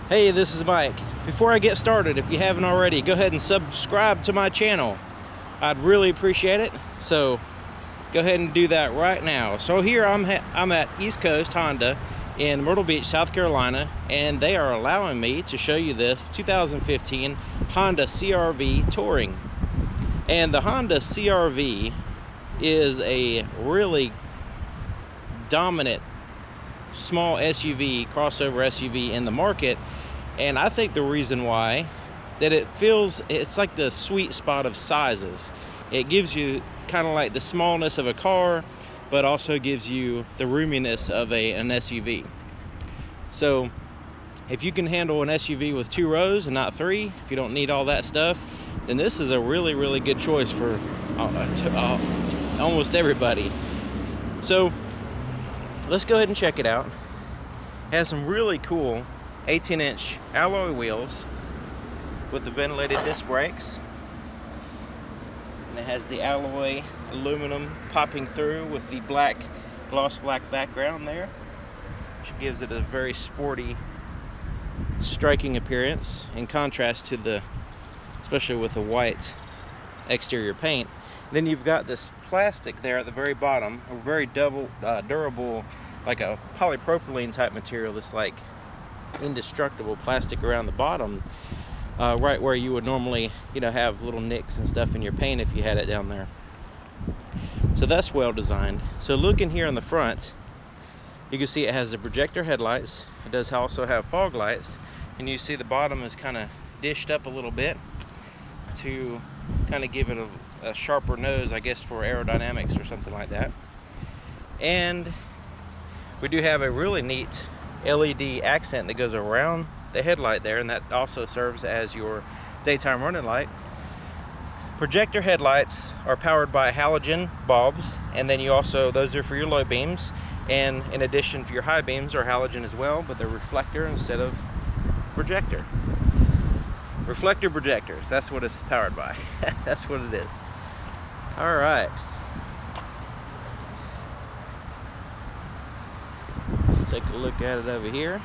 Hey, this is Mike. Before I get started, if you haven't already, go ahead and subscribe to my channel. I'd really appreciate it. So go ahead and do that right now. So here I'm at East Coast Honda in Myrtle Beach, South Carolina, and they are allowing me to show you this 2015 Honda CR-V Touring. And the Honda CR-V is a really dominant small SUV, crossover SUV in the market. And I think the reason why that it's like the sweet spot of sizes. It gives you kind of like the smallness of a car, but also gives you the roominess of an SUV. So if you can handle an SUV with 2 rows and not 3, if you don't need all that stuff, then this is a really, really good choice for almost everybody. So let's go ahead and check it out. It has some really cool 18-inch alloy wheels with the ventilated disc brakes, and it has the alloy aluminum popping through with the gloss black background there, which gives it a very sporty, striking appearance in contrast to especially with the white exterior paint. Then you've got this plastic there at the very bottom, a very durable, like a polypropylene type material that's like indestructible plastic around the bottom, right where you would normally have little nicks and stuff in your paint if you had it down there. So that's well designed. So looking here on the front, you can see it has the projector headlights. It does also have fog lights, and you see the bottom is kind of dished up a little bit to kind of give it a sharper nose, I guess, for aerodynamics or something like that. And we do have a really neat LED accent that goes around the headlight there, and that also serves as your daytime running light. Projector headlights are powered by halogen bulbs, and then those are for your low beams, and in addition for your high beams are halogen as well, but they're reflector instead of projector. Reflector projectors, that's what it's powered by. That's what it is. All right. Let's take a look at it over here.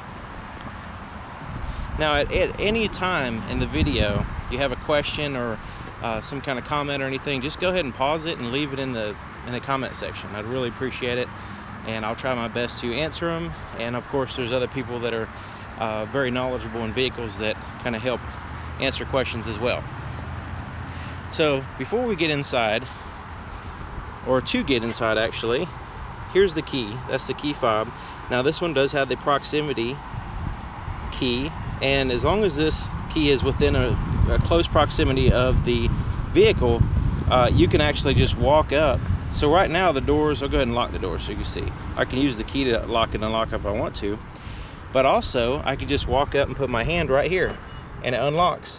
Now at any time in the video you have a question or some kind of comment or anything, just go ahead and pause it and leave it in the comment section. I'd really appreciate it, and I'll try my best to answer them. And of course there's other people that are very knowledgeable in vehicles that kind of help answer questions as well. So before we get inside, or to get inside actually, here's the key. That's the key fob. Now this one does have the proximity key, and as long as this key is within a close proximity of the vehicle, you can actually just walk up. So right now the doors, I'll go ahead and lock the doors so you can see. I can use the key to lock and unlock if I want to, but also I can just walk up and put my hand right here and it unlocks.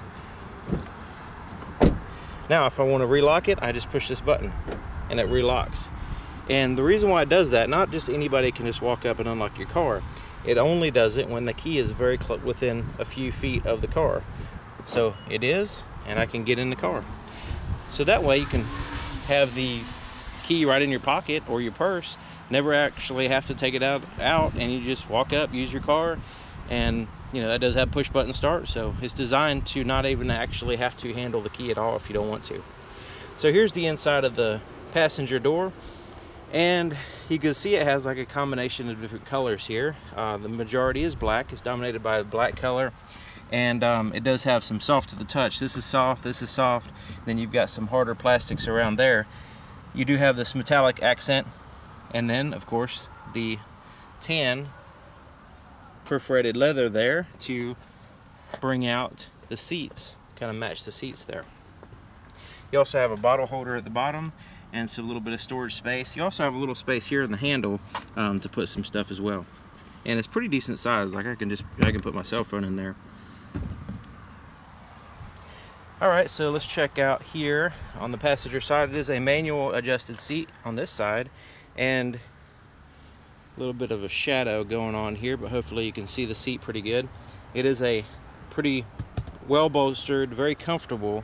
Now if I want to relock it, I just push this button and it relocks. And the reason why it does that, not just anybody can just walk up and unlock your car. It only does it when the key is very close, within a few feet of the car. So it is, and I can get in the car. So that way you can have the key right in your pocket or your purse, never actually have to take it out, and you just walk up, use your car, and that does have push button start. So it's designed to not even actually have to handle the key at all if you don't want to. So here's the inside of the passenger door. And you can see it has like a combination of different colors here. The majority is black. It's dominated by the black color, and it does have some soft to the touch. This is soft, this is soft. Then you've got some harder plastics around there. You do have this metallic accent, and then of course the tan perforated leather there to bring out the seats, kind of match the seats there. You also have a bottle holder at the bottom and some little bit of storage space. You also have a little space here in the handle to put some stuff as well. And it's pretty decent size. Like I can put my cell phone in there. All right, so let's check out here on the passenger side. It is a manual adjusted seat on this side, and a little bit of a shadow going on here, but hopefully you can see the seat pretty good. It is a pretty well bolstered, very comfortable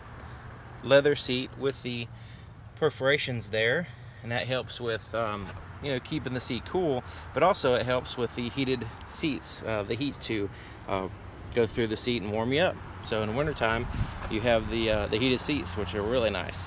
leather seat with the perforations there, and that helps with you know, keeping the seat cool, but also it helps with the heated seats, the heat to go through the seat and warm you up. So in the wintertime, you have the heated seats, which are really nice.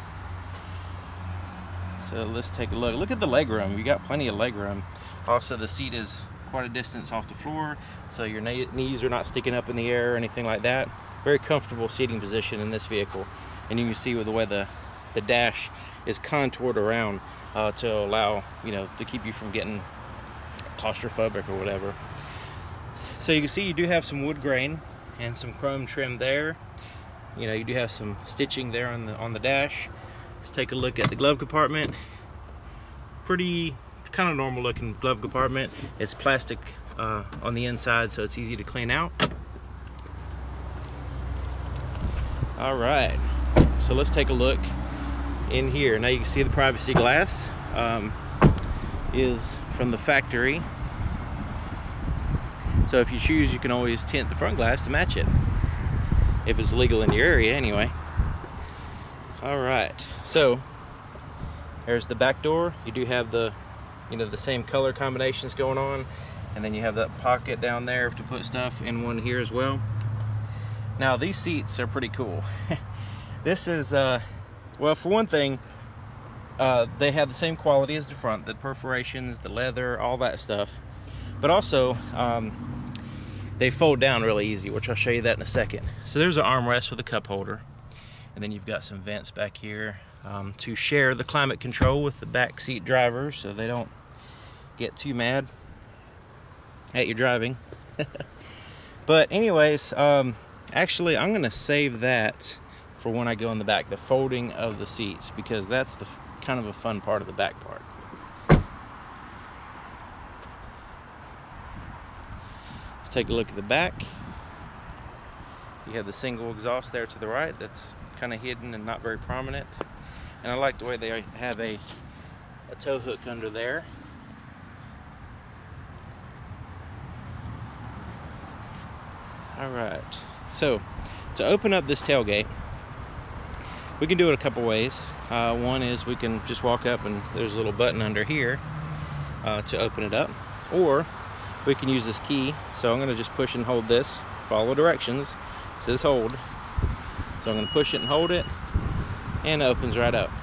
So let's take a look. Look at the leg room. You got plenty of leg room. Also, the seat is quite a distance off the floor, so your knees are not sticking up in the air or anything like that. Very comfortable seating position in this vehicle. And you can see with the way the dash is contoured around to allow, you know, to keep you from getting claustrophobic or whatever. So you can see you do have some wood grain and some chrome trim there. You know, you do have some stitching there on the dash. Let's take a look at the glove compartment. Pretty kind of normal looking glove compartment. It's plastic on the inside, so it's easy to clean out. All right, so let's take a look in here. Now you can see the privacy glass is from the factory. So if you choose, you can always tint the front glass to match it, if it's legal in your area anyway. All right, so there's the back door. You do have the, you know, the same color combinations going on, and then you have that pocket down there to put stuff in, one here as well. Now these seats are pretty cool. This is well, for one thing, they have the same quality as the front, the perforations, the leather, all that stuff, but also they fold down really easy, which I'll show you that in a second. So there's an armrest with a cup holder, and then you've got some vents back here to share the climate control with the back seat driver, so they don't get too mad at your driving. But anyways, actually I'm gonna save that for when I go in the back, the folding of the seats, because that's the kind of a fun part of the back part. Let's take a look at the back. You have the single exhaust there to the right that's kind of hidden and not very prominent. And I like the way they have a tow hook under there. All right, so to open up this tailgate, we can do it a couple ways. One is we can just walk up and there's a little button under here to open it up, or we can use this key. So I'm going to just push and hold this, follow directions. It says hold, so I'm going to push it and hold it, and it opens right up.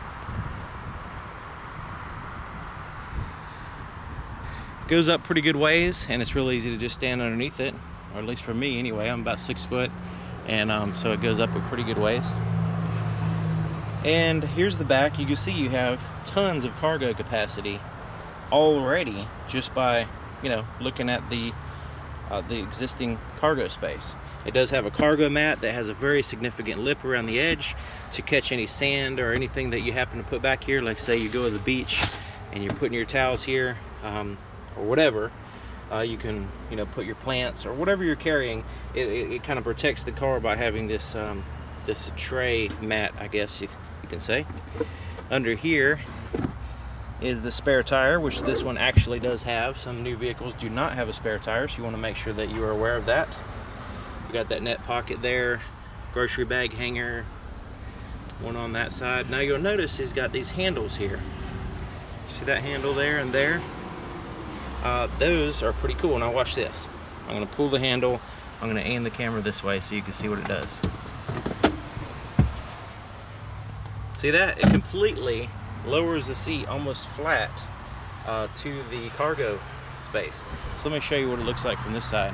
It goes up pretty good ways, and it's really easy to just stand underneath it, or at least for me anyway. I'm about 6 foot, and so it goes up a pretty good ways. And here's the back. You can see you have tons of cargo capacity already just by, you know, looking at the existing cargo space. It does have a cargo mat that has a very significant lip around the edge to catch any sand or anything that you happen to put back here. Like say you go to the beach and you're putting your towels here, or whatever. You can, you know, put your plants or whatever you're carrying. It kind of protects the car by having this this tray mat, I guess you can say. Under here is the spare tire, which this one actually does have. Some new vehicles do not have a spare tire, so you want to make sure that you are aware of that. You got that net pocket there, grocery bag hanger, one on that side. Now you'll notice he's got these handles here. See that handle there and there? Those are pretty cool. Now watch this. I'm going to pull the handle. I'm going to aim the camera this way so you can see what it does. See that? It completely lowers the seat almost flat to the cargo space. So let me show you what it looks like from this side.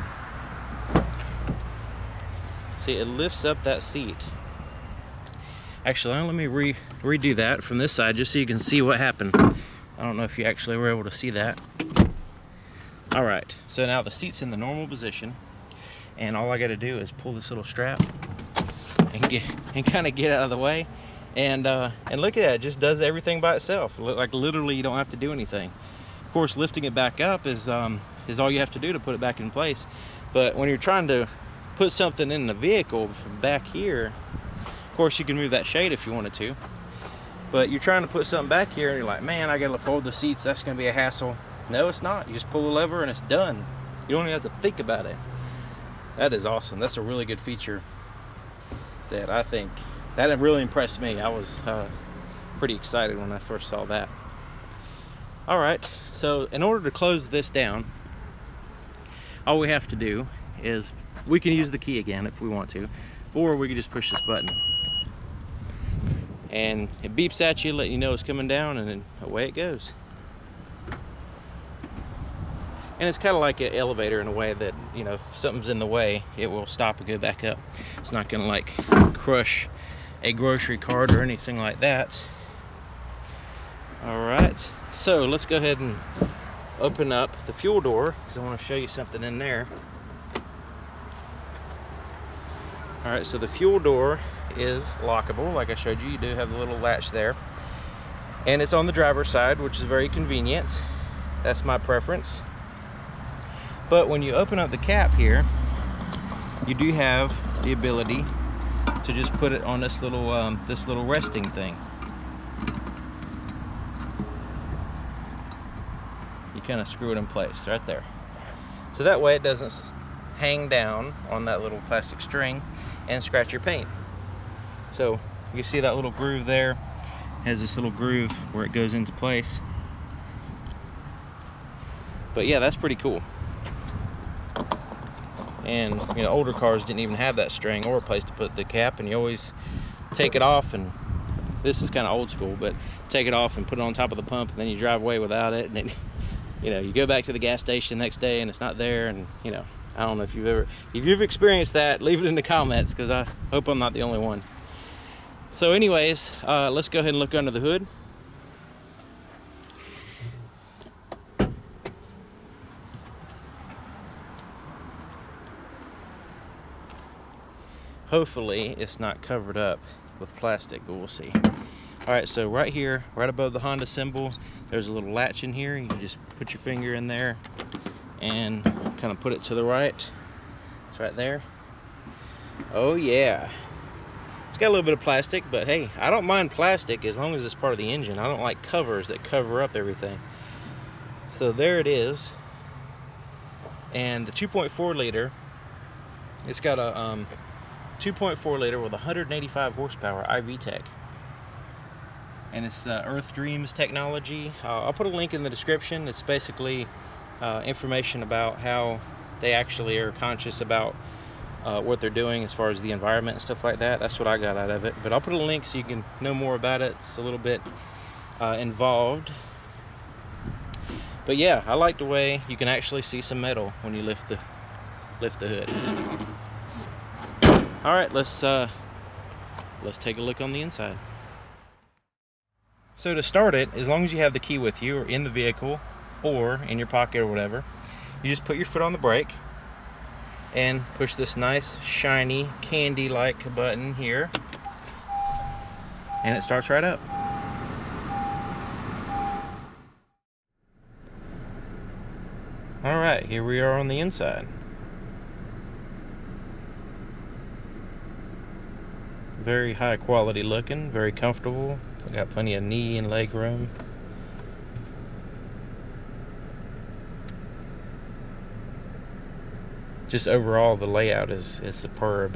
See, it lifts up that seat. Actually, let me redo that from this side just so you can see what happened. I don't know if you actually were able to see that. All right, so now the seat's in the normal position, and all I got to do is pull this little strap and kind of get out of the way, and look at that. It just does everything by itself. Like literally, you don't have to do anything. Of course, lifting it back up is all you have to do to put it back in place. But when you're trying to put something in the vehicle from back here, of course you can move that shade if you wanted to. But you're trying to put something back here, and you're like, man, I gotta fold the seats. That's gonna be a hassle. No, it's not. You just pull the lever and it's done. You don't even have to think about it. That is awesome. That's a really good feature that I think that really impressed me. I was pretty excited when I first saw that. All right, so in order to close this down, all we have to do is, we can use the key again if we want to, or we can just push this button. And it beeps at you, letting you know it's coming down, and then away it goes. And it's kind of like an elevator in a way that, you know, if something's in the way, it will stop and go back up. It's not gonna like crush a grocery cart or anything like that. All right, so let's go ahead and open up the fuel door, because I want to show you something in there. All right, so the fuel door is lockable. Like I showed you, you do have the little latch there. And it's on the driver's side, which is very convenient. That's my preference. But when you open up the cap here, you do have the ability to just put it on this little resting thing. You kind of screw it in place right there. So that way it doesn't hang down on that little plastic string and scratch your paint. So you see that little groove there has this little groove where it goes into place. But yeah, that's pretty cool. And you know, older cars didn't even have that string or a place to put the cap, and you always take it off, and this is kind of old school, but take it off and put it on top of the pump, and then you drive away without it, and then, you know, you go back to the gas station the next day and it's not there. And you know, I don't know if you've experienced that. Leave it in the comments, because I hope I'm not the only one. So anyways, let's go ahead and look under the hood. Hopefully it's not covered up with plastic, but we'll see. All right, so right here, right above the Honda symbol, there's a little latch in here. You can just put your finger in there and kind of put it to the right. It's right there. Oh yeah. It's got a little bit of plastic, but hey, I don't mind plastic as long as it's part of the engine. I don't like covers that cover up everything. So there it is. And the 2.4 liter, it's got a 2.4 liter with 185 horsepower iVTEC. And it's Earth Dreams technology. I'll put a link in the description. It's basically information about how they actually are conscious about what they're doing as far as the environment and stuff like that. That's what I got out of it. But I'll put a link so you can know more about it. It's a little bit involved. But yeah, I like the way you can actually see some metal when you lift the hood. All right, let's take a look on the inside. So to start it, as long as you have the key with you or in the vehicle or in your pocket or whatever, you just put your foot on the brake and push this nice shiny candy-like button here, and it starts right up. All right, here we are on the inside. Very high quality looking, very comfortable. Got plenty of knee and leg room. Just overall, the layout is superb.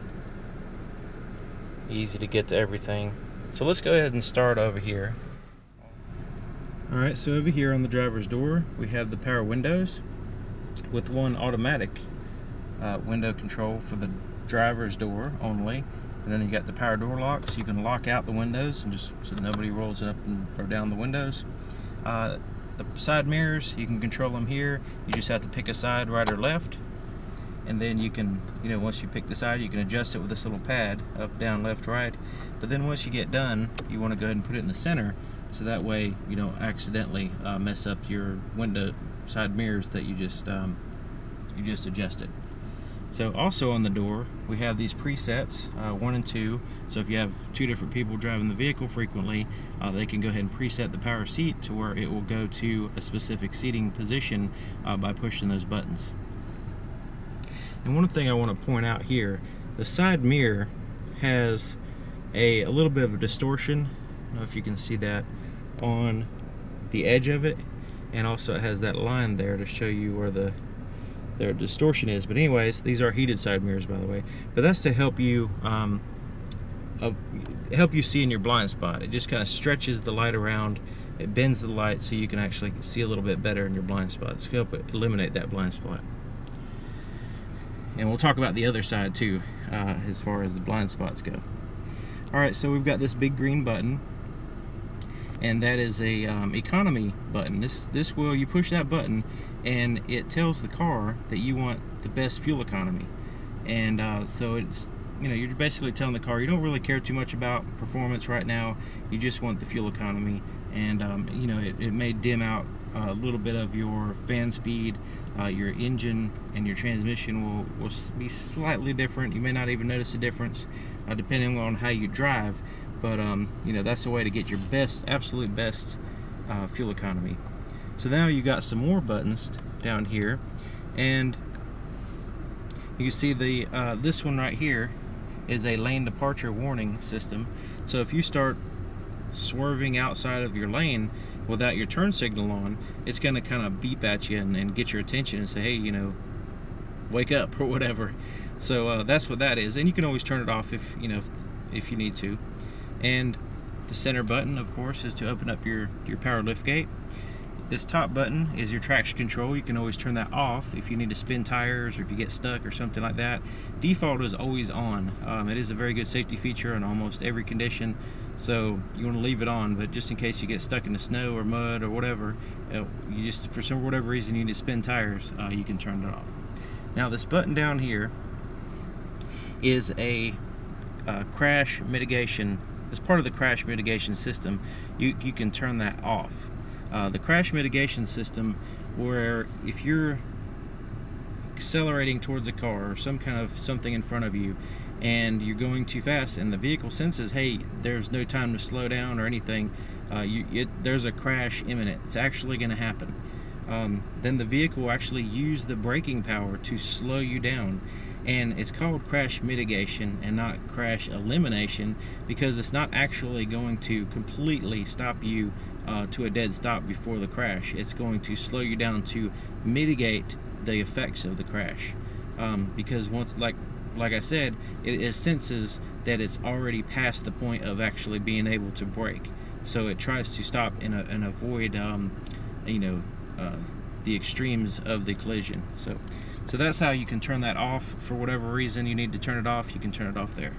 Easy to get to everything. So let's go ahead and start over here. Alright, so over here on the driver's door, we have the power windows with one automatic window control for the driver's door only. And then you got the power door lock, so you can lock out the windows and just so nobody rolls up or down the windows. The side mirrors, you can control them here. You just have to pick a side, right or left. And then you can, you know, once you pick the side, you can adjust it with this little pad, up, down, left, right. But then once you get done, you want to go ahead and put it in the center, so that way you don't accidentally mess up your window side mirrors that you just adjusted. So also on the door, we have these presets, 1 and 2. So if you have 2 different people driving the vehicle frequently, they can go ahead and preset the power seat to where it will go to a specific seating position by pushing those buttons. And one thing I want to point out here, the side mirror has a little bit of a distortion. I don't know if you can see that on the edge of it, and also it has that line there to show you where their distortion is. But anyways, these are heated side mirrors, by the way. But that's to help you see in your blind spot. It just kind of stretches the light around it bends the light so you can actually see a little bit better in your blind spots. It's going to help eliminate that blind spot. And we'll talk about the other side too, as far as the blind spots go. Alright, so we've got this big green button, and that is a economy button. This will, you push that button and it tells the car that you want the best fuel economy. And so it's, you know, you're basically telling the car you don't really care too much about performance right now, you just want the fuel economy. And you know, it may dim out a little bit of your fan speed. Your engine and your transmission will be slightly different. You may not even notice a difference depending on how you drive, but you know, that's the way to get your best, absolute best fuel economy. So now you got some more buttons down here, and you see the this one right here is a lane departure warning system. So if you start swerving outside of your lane without your turn signal on, it's going to kind of beep at you and get your attention and say, hey, you know, wake up or whatever. So that's what that is, and you can always turn it off if you know, if you need to. And the center button, of course, is to open up your power lift gate. This top button is your traction control. You can always turn that off if you need to spin tires or if you get stuck or something like that. Default is always on. It is a very good safety feature in almost every condition, so you want to leave it on, but just in case you get stuck in the snow or mud or whatever, you just, for whatever reason, you need to spin tires, you can turn it off. Now this button down here is a crash mitigation. As part of the crash mitigation system, you can turn that off. The crash mitigation system, where if you're accelerating towards a car or some kind of something in front of you and you're going too fast and the vehicle senses, hey, there's no time to slow down or anything, there's a crash imminent, it's actually going to happen, then the vehicle will actually use the braking power to slow you down. And it's called crash mitigation and not crash elimination, because it's not actually going to completely stop you to a dead stop before the crash. It's going to slow you down to mitigate the effects of the crash, because once, like I said, it senses that it's already past the point of actually being able to brake, so it tries to stop and avoid you know, the extremes of the collision. So that's how you can turn that off. For whatever reason you need to turn it off, you can turn it off there.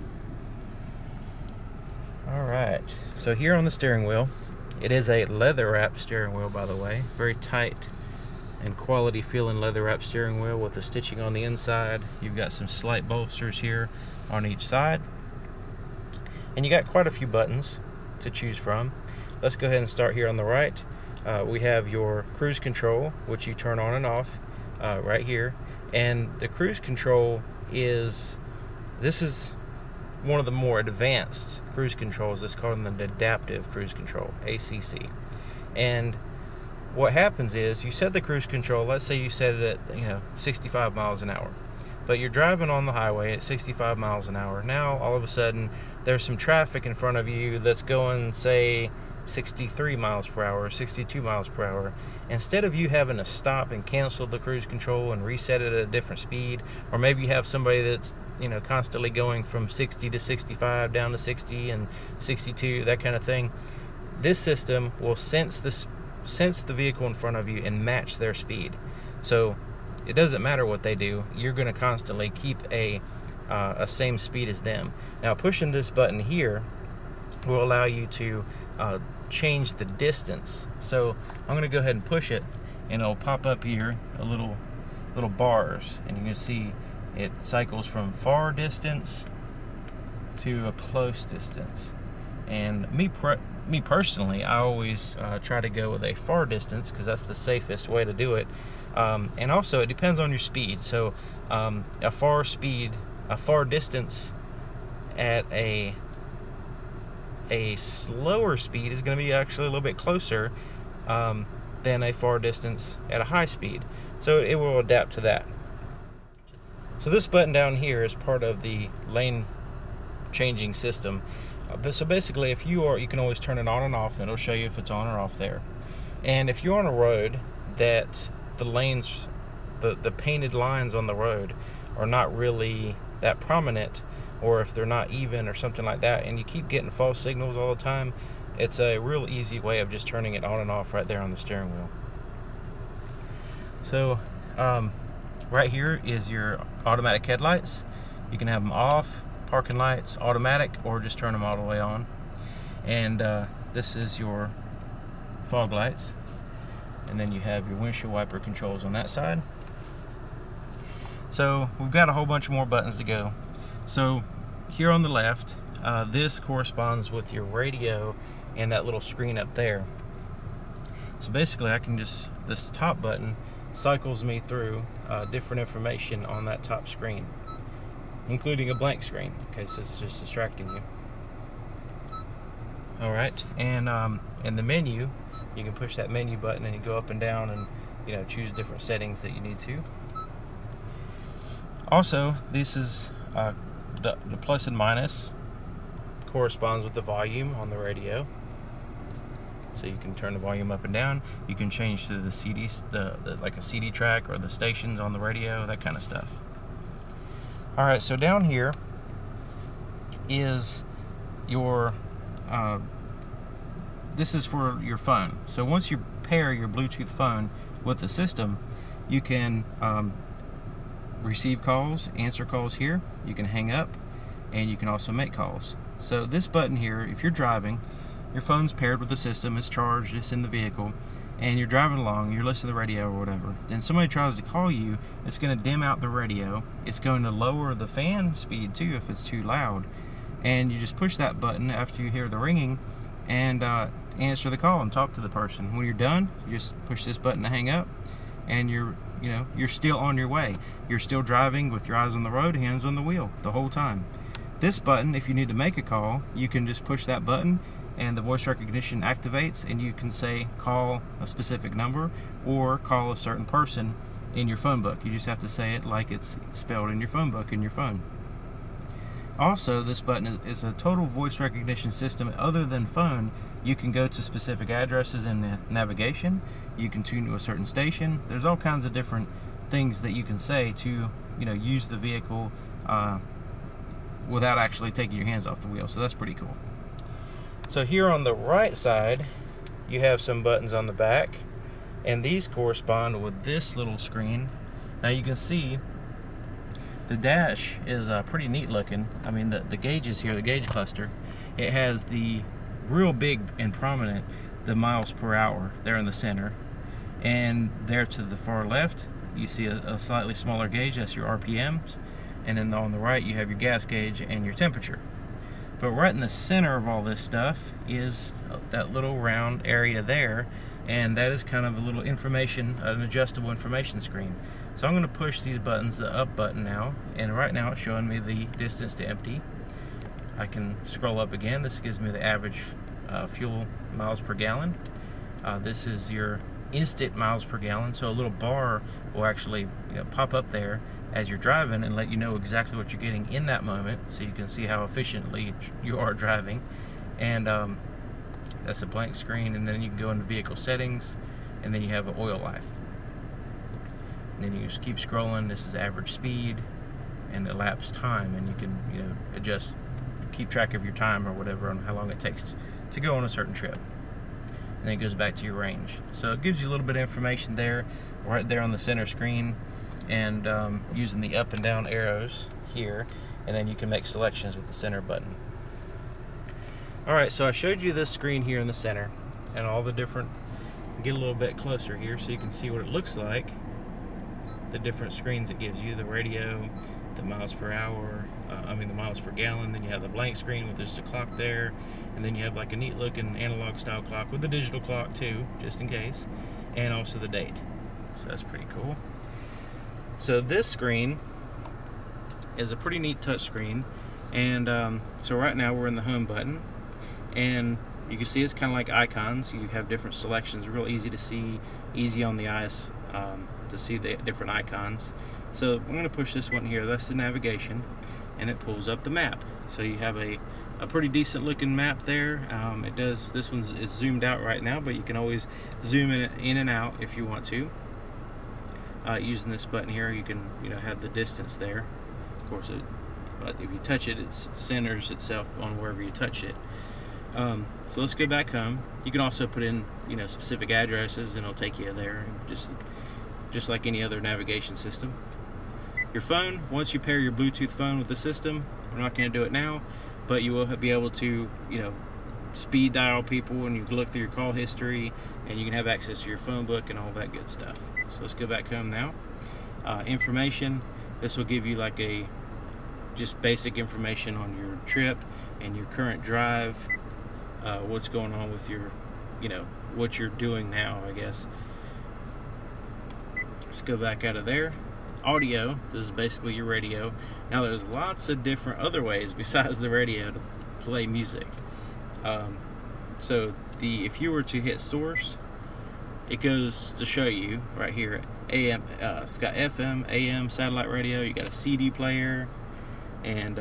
Alright, so here on the steering wheel, it is a leather wrap steering wheel, by the way. Very tight and quality feeling leather wrap steering wheel with the stitching on the inside. You've got some slight bolsters here on each side. And you got quite a few buttons to choose from. Let's go ahead and start here on the right. We have your cruise control, which you turn on and off. Right here, and the cruise control this is one of the more advanced cruise controls. It's called the adaptive cruise control, ACC. And what happens is you set the cruise control, let's say you set it at, you know, 65 miles an hour, but you're driving on the highway at 65 miles an hour. Now all of a sudden there's some traffic in front of you that's going, say, 63 miles per hour, 62 miles per hour. Instead of you having to stop and cancel the cruise control and reset it at a different speed, or maybe you have somebody that's, you know, constantly going from 60 to 65 down to 60 and 62, that kind of thing, this system will sense the vehicle in front of you and match their speed. So it doesn't matter what they do, you're going to constantly keep a same speed as them. Now pushing this button here will allow you to change the distance. So I'm going to go ahead and push it, and it'll pop up here a little bars, and you can see it cycles from far distance to a close distance. And me personally, I always try to go with a far distance because that's the safest way to do it. And also it depends on your speed. So a far distance at a slower speed is going to be actually a little bit closer than a far distance at a high speed. So it will adapt to that. So this button down here is part of the lane changing system. So basically, if you can always turn it on and off, and it'll show you if it's on or off there. And if you're on a road that the lanes, the painted lines on the road are not really that prominent, or if they're not even or something like that, and you keep getting false signals all the time, it's a real easy way of just turning it on and off right there on the steering wheel. So right here is your automatic headlights. You can have them off, parking lights, automatic, or just turn them all the way on. And this is your fog lights, and then you have your windshield wiper controls on that side. So we've got a whole bunch more buttons to go. So here on the left, this corresponds with your radio and that little screen up there. So basically I can just, this top button cycles me through different information on that top screen, including a blank screen in case it's just distracting you. Alright, and in the menu, you can push that menu button and you go up and down and, you know, choose different settings that you need to. Also, this is the plus and minus corresponds with the volume on the radio. So you can turn the volume up and down. You can change to the CDs, like a CD track or the stations on the radio, that kind of stuff. Alright, so down here is your this is for your phone. So once you pair your Bluetooth phone with the system, you can receive calls, answer calls here, you can hang up, and you can also make calls. So this button here, if you're driving, your phone's paired with the system, it's charged, it's in the vehicle, and you're driving along, you're listening to the radio or whatever, then somebody tries to call you, it's going to dim out the radio, it's going to lower the fan speed too if it's too loud, and you just push that button after you hear the ringing and answer the call and talk to the person. When you're done, you just push this button to hang up, and you're still on your way. You're still driving with your eyes on the road, hands on the wheel the whole time. This button, if you need to make a call, you can just push that button and the voice recognition activates, and you can say call a specific number or call a certain person in your phone book. You just have to say it like it's spelled in your phone book in your phone. Also, this button is a total voice recognition system. Other than phone, you can go to specific addresses in the navigation, you can tune to a certain station. There's all kinds of different things that you can say to, you know, use the vehicle without actually taking your hands off the wheel. So that's pretty cool. So here on the right side, you have some buttons on the back, and these correspond with this little screen. Now you can see the dash is pretty neat looking. I mean, the gauges here, the gauge cluster, it has the real big and prominent, the miles per hour there in the center, and there to the far left you see a slightly smaller gauge, that's your RPMs, and then on the right you have your gas gauge and your temperature. But right in the center of all this stuff is that little round area there, and that is kind of a little information, an adjustable information screen. So I'm going to push these buttons, the up button now, and right now it's showing me the distance to empty. I can scroll up again. This gives me the average fuel miles per gallon. This is your instant miles per gallon, so a little bar will actually pop up there as you're driving and let you know exactly what you're getting in that moment, so you can see how efficiently you are driving. And that's a blank screen, and then you can go into vehicle settings, and then you have an oil life. And then you just keep scrolling. This is average speed and elapsed time, and you can adjust, keep track of your time or whatever on how long it takes to go on a certain trip. And then it goes back to your range. So it gives you a little bit of information there, right there on the center screen, and using the up and down arrows here, and then you can make selections with the center button. Alright, so I showed you this screen here in the center and all the different, get a little bit closer here so you can see what it looks like, the different screens it gives you, the radio, the miles per hour, the miles per gallon. Then you have the blank screen with just a clock there, and then you have like a neat looking analog style clock with a digital clock too, just in case, and also the date. So that's pretty cool. So this screen is a pretty neat touch screen, and so right now we're in the home button, and you can see it's kind of like icons. You have different selections, real easy to see, easy on the eyes to see the different icons. So I'm going to push this one here, that's the navigation, and it pulls up the map. So you have a pretty decent looking map there. This one is zoomed out right now, but you can always zoom in and out if you want to. Using this button here, you can have the distance there. Of course, but if you touch it, it centers itself on wherever you touch it. So let's go back home. You can also put in, you know, specific addresses, and it'll take you there, just like any other navigation system. Your phone, once you pair your Bluetooth phone with the system, we're not going to do it now, but you will be able to, you know, speed dial people, and you can look through your call history, and you can have access to your phone book and all that good stuff. So let's go back home now. Information, this will give you like just basic information on your trip and your current drive, what's going on with your, you know, what you're doing now, I guess. Let's go back out of there. Audio, this is basically your radio. Now there's lots of different other ways besides the radio to play music. So if you were to hit source, it goes to show you right here, AM, it's got FM, AM, satellite radio, you got a CD player, and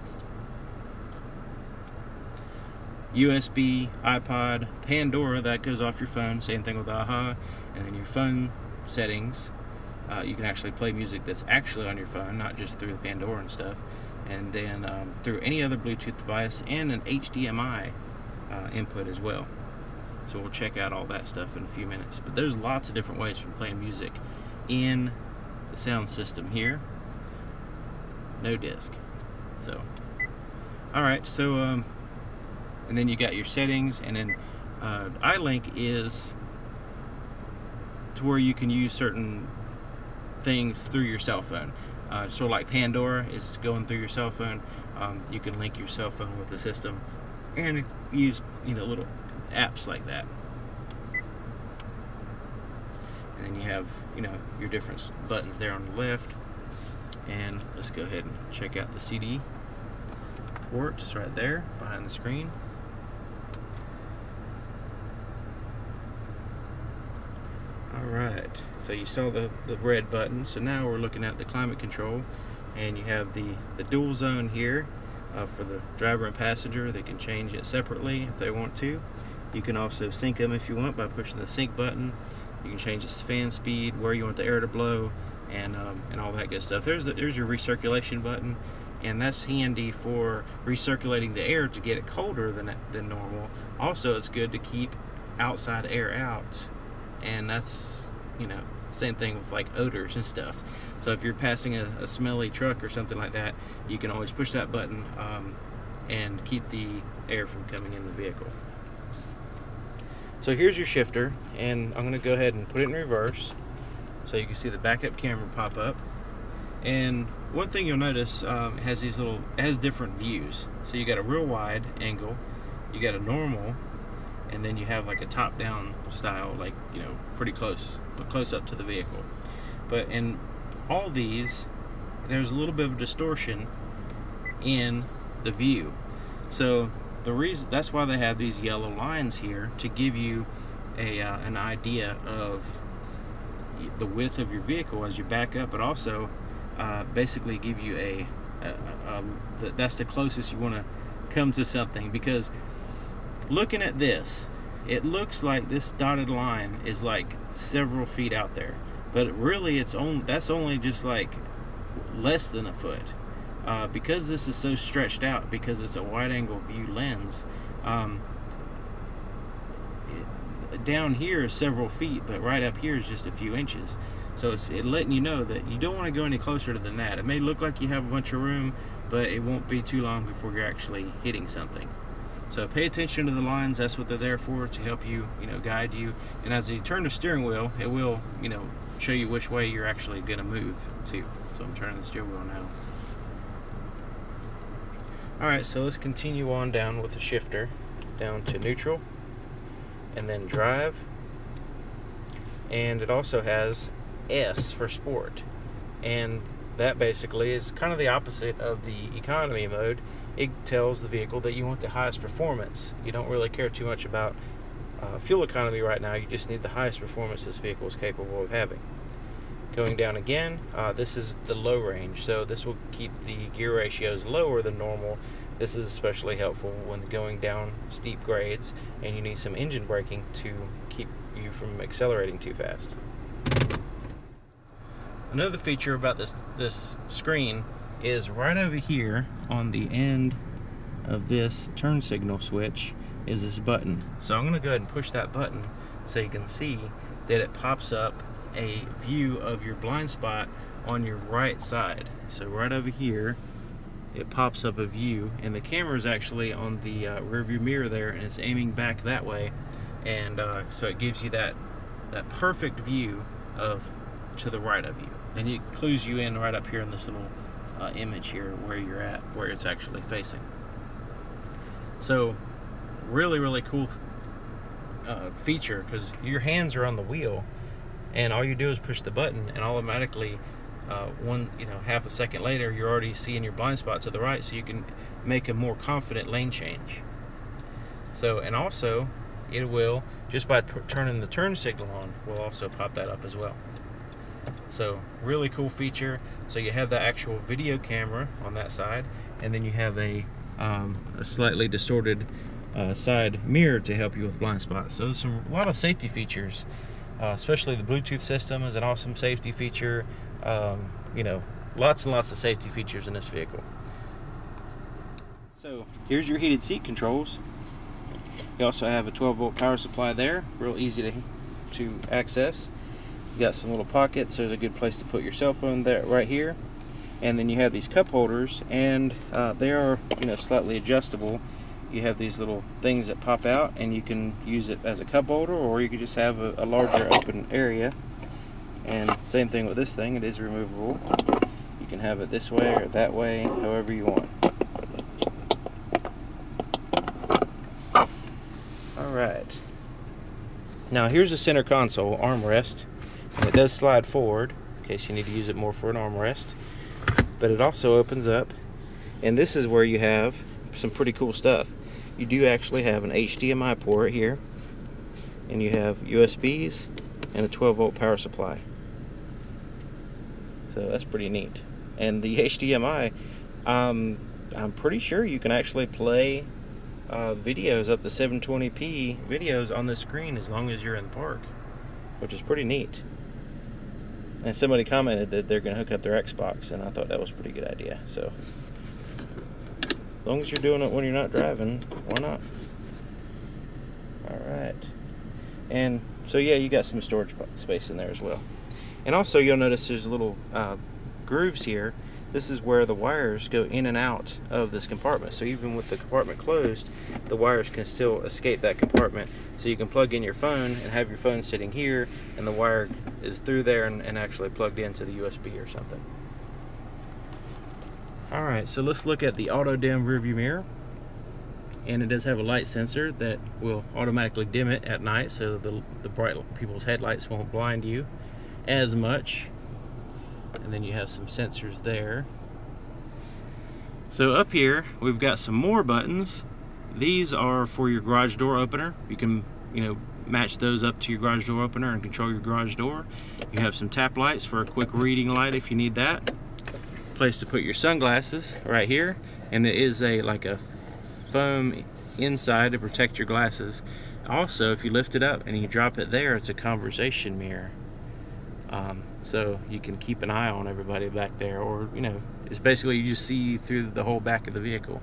USB, iPod, Pandora, that goes off your phone, same thing with AHA, and then your phone settings, you can actually play music that's actually on your phone, not just through the Pandora and stuff, and then through any other Bluetooth device, and an HDMI input as well. So we'll check out all that stuff in a few minutes. But there's lots of different ways from playing music in the sound system here. No disc. So, alright, so, and then you got your settings, and then iLink is to where you can use certain things through your cell phone. So like Pandora is going through your cell phone. You can link your cell phone with the system and use, you know, little apps like that. And then you have, you know, your different buttons there on the left. And let's go ahead and check out the CD port. It's right there behind the screen. Alright, so you saw the red button. So now we're looking at the climate control, and you have the dual zone here for the driver and passenger. They can change it separately if they want to. You can also sync them if you want by pushing the sync button. You can change the fan speed, where you want the air to blow, and all that good stuff. There's your recirculation button, and that's handy for recirculating the air to get it colder than normal. Also, it's good to keep outside air out, and that's, you know, same thing with like odors and stuff. So if you're passing a smelly truck or something like that, you can always push that button and keep the air from coming in the vehicle. So here's your shifter, and I'm going to go ahead and put it in reverse so you can see the backup camera pop up. And one thing you'll notice, it has different views. So you got a real wide angle, you got a normal, and then you have like a top-down style, like, you know, pretty close up to the vehicle. But in all these, there's a little bit of distortion in the view. So the reason, that's why they have these yellow lines here, to give you an idea of the width of your vehicle as you back up, but also basically give you that's the closest you want to come to something. Because looking at this, it looks like this dotted line is like several feet out there, but really that's only just like less than a foot. Because this is so stretched out, because it's a wide angle view lens, down here is several feet, but right up here is just a few inches. So it's letting you know that you don't want to go any closer than that. It may look like you have a bunch of room, but it won't be too long before you're actually hitting something. So pay attention to the lines. That's what they're there for, to help you, you know, guide you. And as you turn the steering wheel, it will, you know, show you which way you're actually going to move to. So I'm turning the steering wheel now. Alright, so let's continue on down with the shifter, down to neutral, and then drive. And it also has S for sport, and that basically is kind of the opposite of the economy mode. It tells the vehicle that you want the highest performance. You don't really care too much about fuel economy right now. You just need the highest performance this vehicle is capable of having. Going down again, this is the low range, so this will keep the gear ratios lower than normal. This is especially helpful when going down steep grades and you need some engine braking to keep you from accelerating too fast. Another feature about this screen is right over here on the end of this turn signal switch, is this button. So I'm going to go ahead and push that button so you can see that it pops up a view of your blind spot on your right side. So right over here, it pops up a view, and the camera is actually on the rear view mirror there, and it's aiming back that way, and so it gives you that perfect view of to the right of you, and it clues you in right up here in this little image here where you're at, where it's actually facing. So really cool feature, because your hands are on the wheel and all you do is push the button, and automatically half a second later you're already seeing your blind spot to the right, so you can make a more confident lane change. So, and also it will, just by turning the turn signal on, will also pop that up as well. So really cool feature. So you have the actual video camera on that side, and then you have a slightly distorted side mirror to help you with blind spots. So there's a lot of safety features, especially the Bluetooth system is an awesome safety feature. Lots and lots of safety features in this vehicle. So here's your heated seat controls. You also have a 12-volt power supply there, real easy to access. You got some little pockets. There's a good place to put your cell phone there, right here. And then you have these cup holders, and they are slightly adjustable. You have these little things that pop out, and you can use it as a cup holder, or you could just have a larger open area. And same thing with this thing, it is removable. You can have it this way or that way, however you want. Alright. Now here's the center console armrest. It does slide forward in case you need to use it more for an armrest. But it also opens up, and this is where you have some pretty cool stuff. You do actually have an HDMI port here, and you have USBs and a 12-volt power supply. So that's pretty neat. And the HDMI, I'm pretty sure you can actually play videos up to 720p videos on the screen as long as you're in the park, which is pretty neat. And somebody commented that they're going to hook up their Xbox, and I thought that was a pretty good idea. So as long as you're doing it when you're not driving, why not? Alright. And so yeah, you got some storage space in there as well. And also you'll notice there's little grooves here. This is where the wires go in and out of this compartment. So even with the compartment closed, the wires can still escape that compartment. So you can plug in your phone and have your phone sitting here, and the wire is through there and actually plugged into the USB or something. Alright, so let's look at the auto dim rearview mirror. And it does have a light sensor that will automatically dim it at night, so the bright people's headlights won't blind you as much. And then you have some sensors there. So up here we've got some more buttons. These are for your garage door opener. You can match those up to your garage door opener and control your garage door. You have some tap lights for a quick reading light if you need that. Place to put your sunglasses right here, and it is like a foam inside to protect your glasses. Also, if you lift it up and you drop it there, it's a conversation mirror. So you can keep an eye on everybody back there, or it's basically you just see through the whole back of the vehicle.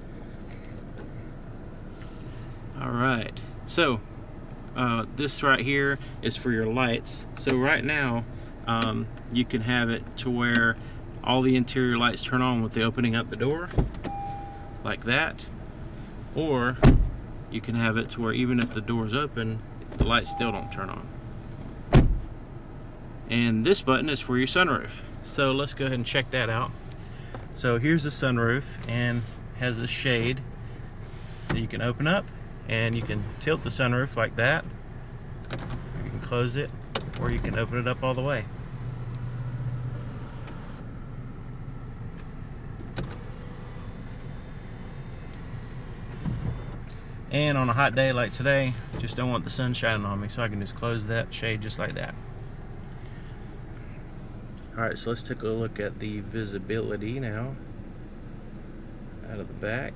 Alright, so this right here is for your lights. So right now you can have it to where all the interior lights turn on with the opening up the door, like that. Or you can have it to where even if the door is open, the lights still don't turn on. And this button is for your sunroof. So let's go ahead and check that out. So here's the sunroof, and has a shade that you can open up, and you can tilt the sunroof like that. You can close it, or you can open it up all the way. And on a hot day like today, just don't want the sun shining on me, so I can just close that shade just like that. Alright, so let's take a look at the visibility now out of the back.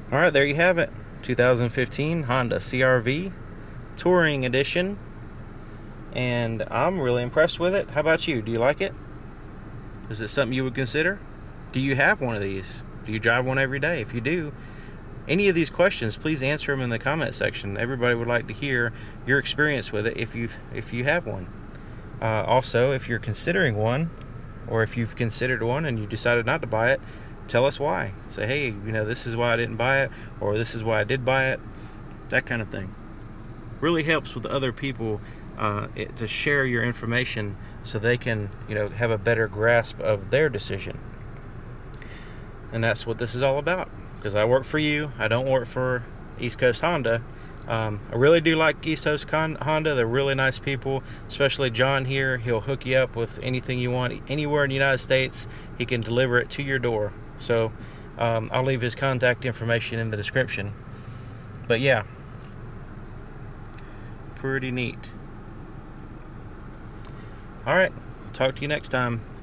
All right, there you have it. 2015 Honda CR-V Touring Edition. And I'm really impressed with it. How about you? Do you like it? Is it something you would consider? Do you have one of these? Do you drive one every day? If you do, any of these questions, please answer them in the comment section. Everybody would like to hear your experience with it if you have one. Also, if you're considering one, or if you've considered one and you decided not to buy it, tell us why. Say, hey, this is why I didn't buy it, or this is why I did buy it. That kind of thing. Really helps with other people to share your information so they can, have a better grasp of their decision. And that's what this is all about. Because I work for you, I don't work for East Coast Honda. I really do like East Coast Honda. They're really nice people, especially John here. He'll hook you up with anything you want anywhere in the United States. He can deliver it to your door. So I'll leave his contact information in the description. But yeah, pretty neat. All right, talk to you next time.